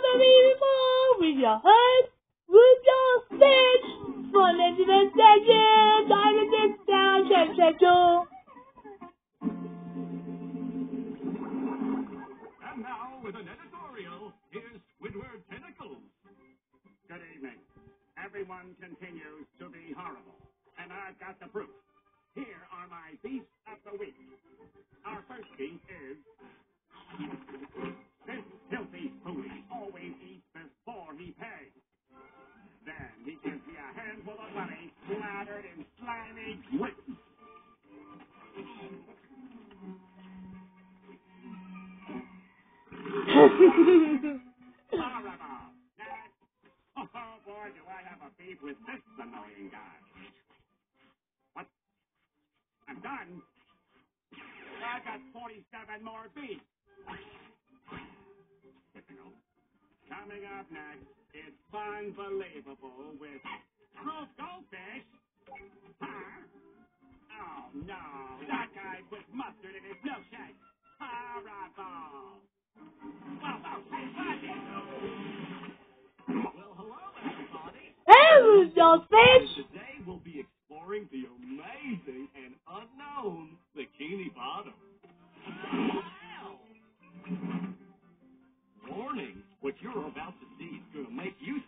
unbelievable with your head, with your speech. For legend and legend, dynamite down, check. And now, with an editorial, here's Squidward Tentacles. Good evening. Everyone continues to be horrible, and I've got the proof. Here are my beasts of the week. Our first beast is this filthy foodie always eats before he pays. Then he gives me a handful of money slathered in slimy grit. Horrible. Oh boy, do I have a beef with this annoying guy. What? I'm done. I've got 47 more beats. Typical. Coming up next, it's Unbelievable with Proof Goldfish. Huh? Oh no, that guy put mustard in his milkshake. Horrible. Well, hello, everybody. Hey, with your speech. Today we'll be exploring the amazing and unknown Bikini Bottom. Wow! Warning, what you're about to see is going to make you